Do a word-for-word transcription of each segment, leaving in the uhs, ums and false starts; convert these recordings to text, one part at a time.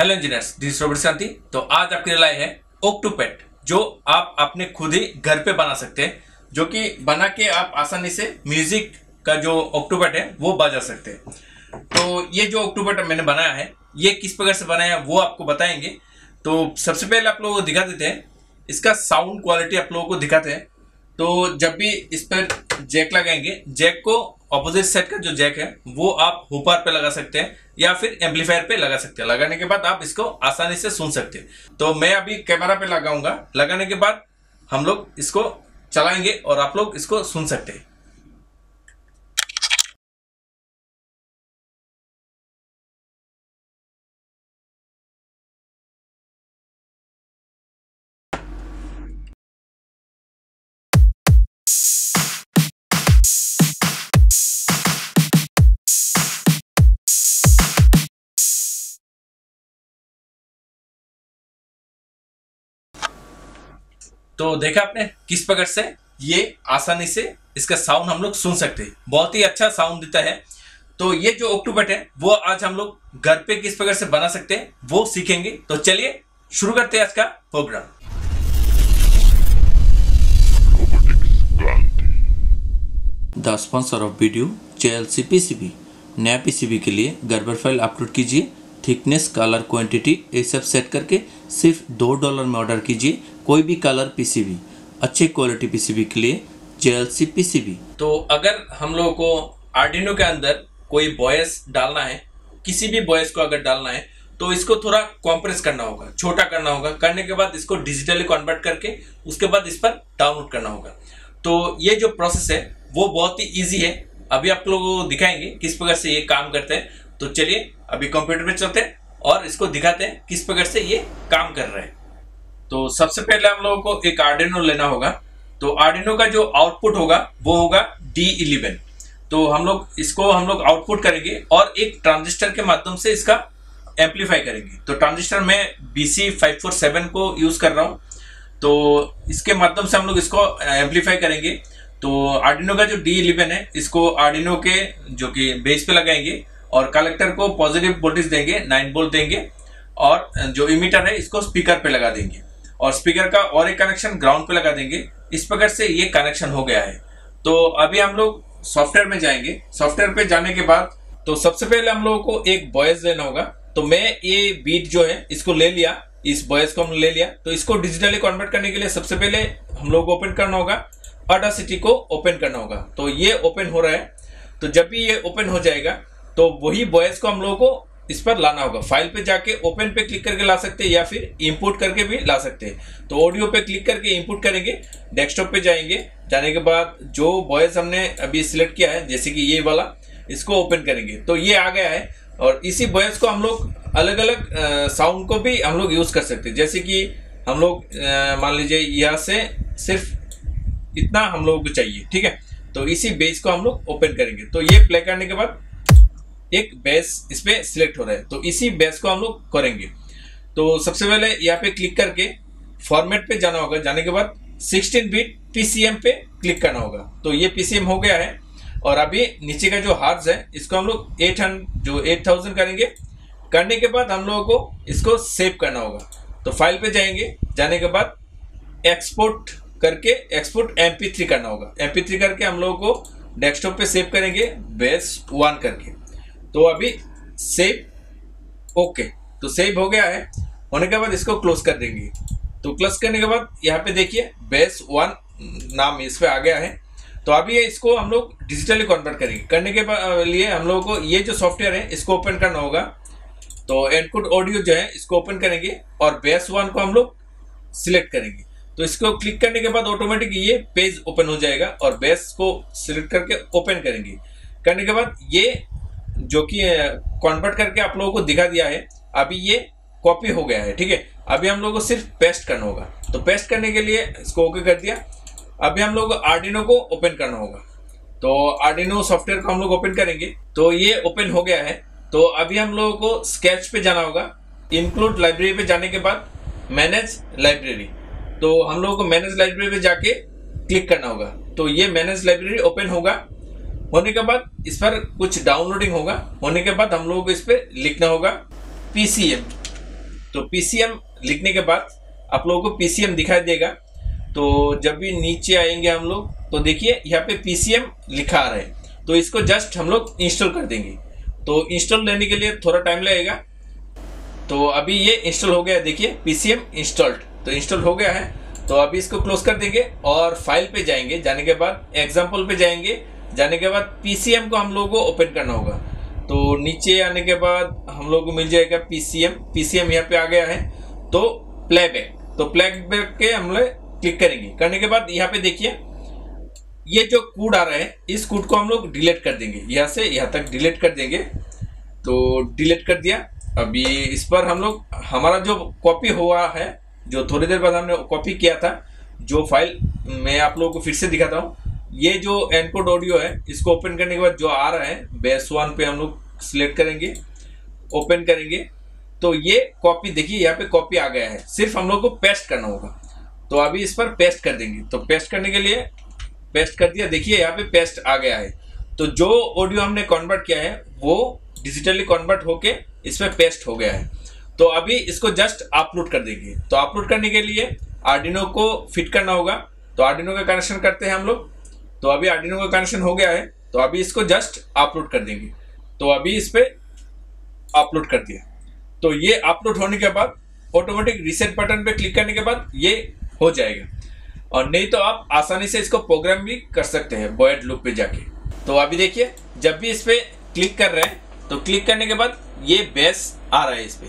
Hello engineers, this is Robert Shanti. तो आज आपके लिए लाए हैं ऑक्टोपैड, जो आप अपने खुद ही घर पे बना सकते हैं, जो कि बना के आप आसानी से म्यूजिक का जो ऑक्टोपैड है वो बजा सकते हैं। तो ये जो ऑक्टोपैड मैंने बनाया है ये किस प्रकार से बनाया है वो आपको बताएंगे। तो सबसे पहले आप लोगों को दिखा देते हैं इसका साउंड क्वालिटी, आप लोगों को दिखाते हैं। तो जब भी इस पर जैक लगाएंगे, जैक को ऑपोजिट साइड का जो जैक है वो आप हुपर पे लगा सकते हैं या फिर एम्पलीफायर पे लगा सकते हैं। लगाने के बाद आप इसको आसानी से सुन सकते हैं। तो मैं अभी कैमरा पे लगाऊंगा, लगाने के बाद हम लोग इसको चलाएंगे और आप लोग इसको सुन सकते हैं। तो देखा आपने किस प्रकार से ये आसानी से इसका साउंड हम लोग सुन सकते हैं, बहुत ही अच्छा साउंड देता है। तो ये जो ऑक्टोपैड है वो आज हम लोग घर पे किस प्रकार से बना सकते हैं वो सीखेंगे। तो चलिए शुरू करते हैं आज का programme. The sponsor of video JLC PCB. नया पीसीबी के लिए गर्बर फाइल अपलोड कीजिए, थिकनेस, कलर, क्वांटिटी ये सब सेट करके सिर्फ दो डॉलर में ऑर्डर कीजिए कोई भी कलर पीसीबी। अच्छे क्वालिटी पीसीबी के लिए जेएलसी पीसीबी। तो अगर हम लोगों को आर्डिनो के अंदर कोई वॉइस डालना है, किसी भी वॉइस को अगर डालना है तो इसको थोड़ा कॉम्प्रेस करना होगा, छोटा करना होगा। करने के बाद इसको डिजिटली कन्वर्ट करके उसके बाद इस पर डाउनलोड करना होगा। तो ये जो प्रोसेस है वो बहुत ही ईजी है। अभी आप लोगों को दिखाएंगे किस प्रकार से ये काम करते हैं। तो चलिए अभी कंप्यूटर पे चलते हैं और इसको दिखाते हैं किस प्रकार से ये काम कर रहा है। तो सबसे पहले हम लोगों को एक आर्डिनो लेना होगा। तो आर्डिनो का जो आउटपुट होगा वो होगा डी इलेवन। तो हम लोग इसको हम लोग आउटपुट करेंगे और एक ट्रांजिस्टर के माध्यम से इसका एम्पलीफाई करेंगे। तो ट्रांजिस्टर में B C five four seven को यूज कर रहा हूँ। तो इसके माध्यम से हम लोग इसको एम्पलीफाई करेंगे। तो आर्डिनो का जो डी इलेवन है इसको आर्डिनो के जो कि बेस पे लगाएंगे और कलेक्टर को पॉजिटिव वोल्टेज देंगे, नाइन वोल्ट देंगे, और जो इमीटर है इसको स्पीकर पे लगा देंगे और स्पीकर का और एक कनेक्शन ग्राउंड पे लगा देंगे। इस प्रकार से ये कनेक्शन हो गया है। तो अभी हम लोग सॉफ्टवेयर में जाएंगे। सॉफ्टवेयर पे जाने के बाद तो सबसे पहले हम लोगों को एक वॉइस लेना होगा। तो मैं ये बीट जो है इसको ले लिया, इस वॉइस को हम ले लिया। तो इसको डिजिटली कन्वर्ट करने के लिए सबसे पहले हम लोग को ओपन करना होगा, ऑडासिटी को ओपन करना होगा। तो ये ओपन हो रहा है। तो जब भी ये ओपन हो जाएगा तो वही वॉइस को हम लोगों को इस पर लाना होगा। फाइल पे जाके ओपन पे क्लिक करके ला सकते हैं या फिर इंपोर्ट करके भी ला सकते हैं। तो ऑडियो पे क्लिक करके इंपोर्ट करेंगे, डेस्कटॉप पे जाएंगे। जाने के बाद जो वॉइस हमने अभी सिलेक्ट किया है, जैसे कि ये वाला, इसको ओपन करेंगे तो ये आ गया है। और इसी वॉइस को हम लोग अलग अलग साउंड को भी हम लोग यूज कर सकते हैं। जैसे कि हम लोग मान लीजिए यहाँ से सिर्फ इतना हम लोगों को चाहिए, ठीक है। तो इसी बेस को हम लोग ओपन करेंगे। तो ये प्ले करने के बाद एक बेस इस पे सिलेक्ट हो रहा है। तो इसी बेस को हम लोग करेंगे। तो सबसे पहले यहाँ पे क्लिक करके फॉर्मेट पे जाना होगा। जाने के बाद सिक्सटीन बिट पीसीएम पे क्लिक करना होगा। तो ये पीसीएम हो गया है। और अभी नीचे का जो हार्ज है इसको हम लोग एट हंड्रेड जो एट थाउजेंड करेंगे। करने के बाद हम लोगों को इसको सेव करना होगा। तो फाइल पे जाएंगे, जाने के बाद एक्सपोर्ट करके एक्सपोर्ट एम पी थ्री करना होगा। एम पी थ्री करके हम लोगों को डेस्कटॉप पे सेव करेंगे बेस वन करके। तो अभी सेव, ओके, तो सेव हो गया है। होने के बाद इसको क्लोज कर देंगे। तो क्लोज करने के बाद यहाँ पे देखिए बेस वन नाम इस पे आ गया है। तो अभी इसको हम लोग डिजिटली कन्वर्ट करेंगे। करने के लिए हम लोगों को ये जो सॉफ्टवेयर है इसको ओपन करना होगा। तो एनकोड ऑडियो जो है इसको ओपन करेंगे और बेस वन को हम लोग सिलेक्ट करेंगे। तो इसको क्लिक करने के बाद ऑटोमेटिक ये पेज ओपन हो जाएगा और बेस को सिलेक्ट करके ओपन करेंगे। करने के बाद ये जो कि कन्वर्ट करके आप लोगों को दिखा दिया है, अभी ये कॉपी हो गया है, ठीक है। अभी हम लोगों को सिर्फ पेस्ट करना होगा। तो पेस्ट करने के लिए इसको ओके कर दिया। अभी हम लोग को आर्डिनो को ओपन करना होगा। तो आर्डिनो सॉफ्टवेयर को हम लोग ओपन करेंगे। तो ये ओपन हो गया है। तो अभी हम लोगों को स्केच पे जाना होगा। इंक्लूड लाइब्रेरी पे जाने के बाद मैनेज लाइब्रेरी, तो हम लोगों को मैनेज लाइब्रेरी पे जाके क्लिक करना होगा। तो ये मैनेज लाइब्रेरी ओपन होगा। होने के बाद इस पर कुछ डाउनलोडिंग होगा। होने के बाद हम लोगों को इस पर लिखना होगा पीसीएम। तो पीसीएम लिखने के बाद आप लोगों को पीसीएम दिखाई देगा। तो जब भी नीचे आएंगे हम लोग तो देखिए यहाँ पे पीसीएम लिखा आ रहा है, तो इसको जस्ट हम लोग इंस्टॉल कर देंगे। तो इंस्टॉल लेने के लिए थोड़ा टाइम लगेगा। तो अभी ये इंस्टॉल हो गया, देखिए पीसीएम इंस्टॉल्ड, तो इंस्टॉल हो गया है। तो अभी इसको क्लोज कर देंगे और फाइल पे जाएंगे, जाने के बाद एग्जाम्पल पे जाएंगे, जाने के बाद पीसीएम को हम लोगों को ओपन करना होगा। तो नीचे आने के बाद हम लोग को मिल जाएगा पीसीएम, पीसीएम यहाँ पे आ गया है। तो प्लेबैक, तो प्लेबैक के हम लोग क्लिक करेंगे। करने के बाद यहाँ पे देखिए ये जो कोड आ रहा है, इस कोड को हम लोग डिलीट कर देंगे, यहाँ से यहाँ तक डिलीट कर देंगे। तो डिलीट कर दिया। अभी इस पर हम लोग हमारा जो कॉपी हुआ है, जो थोड़ी देर बाद हमने कॉपी किया था, जो फाइल मैं आप लोगों को फिर से दिखाता हूँ। ये जो एनकोड ऑडियो है, इसको ओपन करने के बाद जो आ रहा है बेस वन पे हम लोग सिलेक्ट करेंगे, ओपन करेंगे। तो ये कॉपी देखिए यहाँ पे कॉपी आ गया है, सिर्फ हम लोग को पेस्ट करना होगा। तो अभी इस पर पेस्ट कर देंगे। तो पेस्ट करने के लिए पेस्ट कर दिया, देखिए यहाँ पे पेस्ट आ गया है। तो जो ऑडियो हमने कन्वर्ट किया है वो डिजिटली कन्वर्ट होके इस पर पेस्ट हो गया है। तो अभी इसको जस्ट अपलोड कर देंगे। तो अपलोड करने के लिए आर्डिनो को फिट करना होगा। तो आर्डिनो का कनेक्शन करते हैं हम लोग। तो अभी आर्डिनो का कनेक्शन हो गया है, तो अभी इसको जस्ट अपलोड कर देंगे। तो अभी इस पे अपलोड कर दिया। तो ये अपलोड होने के बाद ऑटोमेटिक रीसेट बटन पे क्लिक करने के बाद ये हो जाएगा। और नहीं तो आप आसानी से इसको प्रोग्राम भी कर सकते हैं वॉइड लूप पे जाके। तो अभी देखिए जब भी इस पे क्लिक कर रहे हैं तो क्लिक करने के बाद ये बेस आ रहा है इस पे,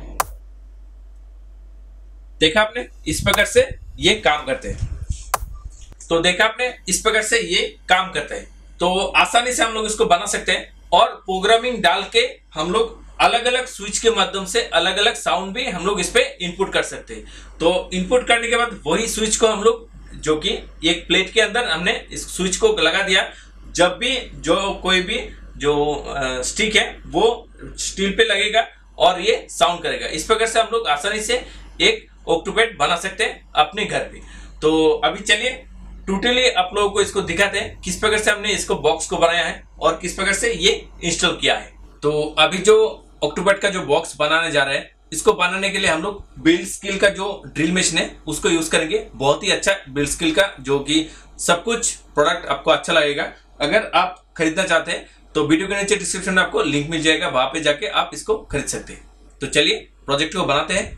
देखा आपने, इस प्रकार से ये काम करते हैं। तो देखा आपने, इस प्रकार से ये काम करते हैं। तो आसानी से हम लोग इसको बना सकते हैं और प्रोग्रामिंग डाल के हम लोग अलग अलग स्विच के माध्यम से अलग अलग साउंड भी हम लोग इस पे इनपुट कर सकते हैं। तो इनपुट करने के बाद वही स्विच को हम लोग, जो कि एक प्लेट के अंदर हमने इस स्विच को लगा दिया, जब भी जो कोई भी जो स्टिक है वो स्टील पे लगेगा और ये साउंड करेगा। इस प्रकार से हम लोग आसानी से एक ऑक्टोपैड बना सकते हैं अपने घर पे। तो अभी चलिए टोटली आप लोगों को इसको दिखाते हैं किस प्रकार से हमने इसको बॉक्स को बनाया है और किस प्रकार से ये इंस्टॉल किया है। तो अभी जो ऑक्टोपैड का जो बॉक्स बनाने जा रहे हैं, इसको बनाने के लिए हम लोग बिल्ड स्किल का जो ड्रिल मशीन है उसको यूज करेंगे। बहुत ही अच्छा बिल्ड स्किल का, जो कि सब कुछ प्रोडक्ट आपको अच्छा लगेगा। अगर आप खरीदना चाहते हैं तो वीडियो के नीचे डिस्क्रिप्शन में आपको लिंक मिल जाएगा, वहां पे जाके आप इसको खरीद सकते हैं। तो चलिए प्रोजेक्ट को बनाते हैं।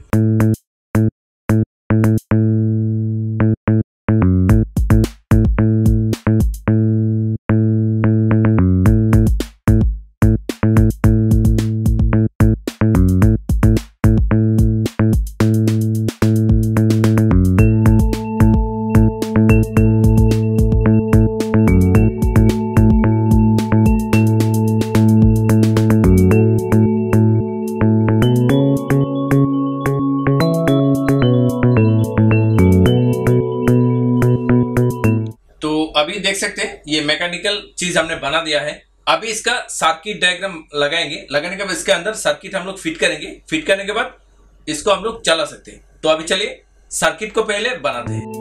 अभी देख सकते हैं ये मैकेनिकल चीज हमने बना दिया है। अभी इसका सर्किट डायग्राम लगाएंगे। लगाने के बाद इसके अंदर सर्किट हम लोग फिट करेंगे। फिट करने के बाद इसको हम लोग चला सकते हैं। तो अभी चलिए सर्किट को पहले बनाते हैं।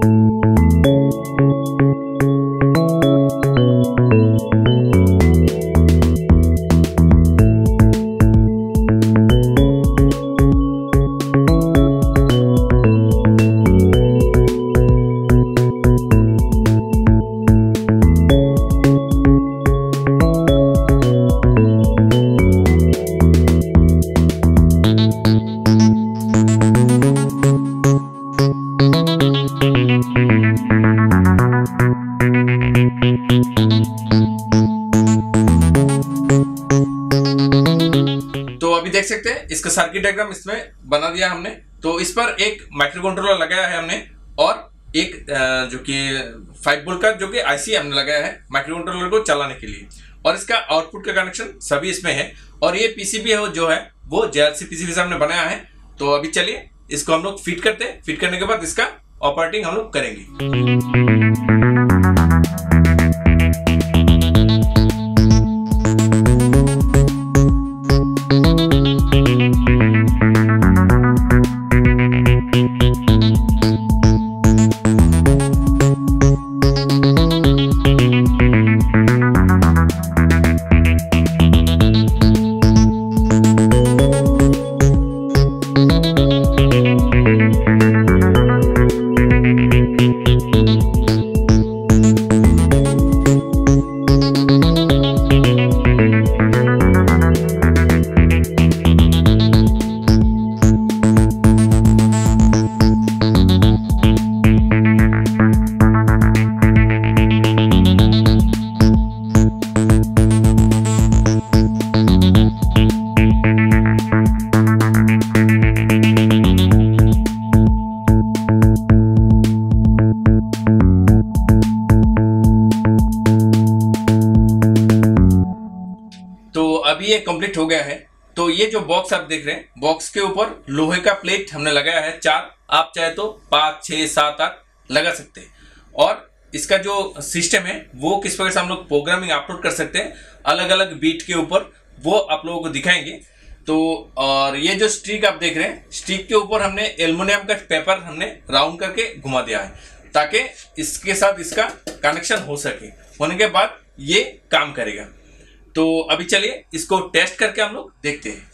देख सकते हैं इसका सर्किट डायग्राम इसमें बना दिया हमने। तो इस पर एक माइक्रो कंट्रोलर लगाया है हमने और एक जो कि फाइव वोल्ट का जो कि आईसी हमने लगाया है माइक्रो कंट्रोलर को चलाने के लिए। और इसका आउटपुट का कनेक्शन सभी इसमें है। और ये पीसीबी है जो है वो जेएलसी पीसीबी से हमने बनाया है। तो अभी चलिए इसको हम लोग फिट करते हैं। फिट करने के बाद इसका ऑपरेटिंग हम लोग करेंगे। अभी ये कंप्लीट हो गया है। तो ये जो बॉक्स आप देख रहे हैं, बॉक्स के ऊपर लोहे का प्लेट हमने लगाया है चार, आप चाहे तो पाँच छः सात आठ लगा सकते हैं। और इसका जो सिस्टम है वो किस प्रकार से हम लोग प्रोग्रामिंग अपलोड कर सकते हैं अलग अलग बीट के ऊपर, वो आप लोगों को दिखाएंगे। तो और ये जो स्टिक आप देख रहे हैं, स्टिक के ऊपर हमने एल्युमिनियम का पेपर हमने राउंड करके घुमा दिया है ताकि इसके साथ इसका कनेक्शन हो सके। होने के बाद ये काम करेगा। तो अभी चलिए इसको टेस्ट करके हम लोग देखते हैं।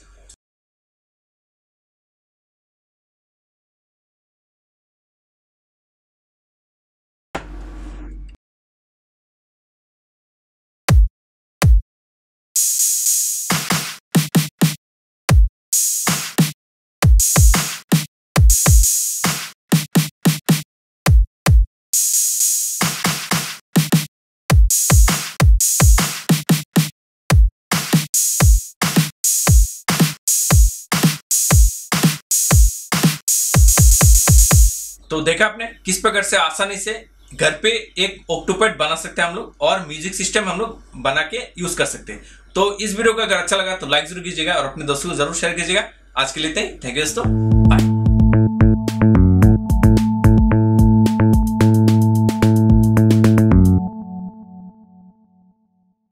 तो देखा आपने किस प्रकार से आसानी से घर पे एक ऑक्टोपैड बना सकते हैं हम लोग, और म्यूजिक सिस्टम हम लोग बना के यूज कर सकते हैं। तो इस वीडियो को अगर अच्छा लगा तो लाइक जरूर कीजिएगा और अपने दोस्तों को जरूर शेयर कीजिएगा। आज के लिए इतना ही। थैंक यू दोस्तों।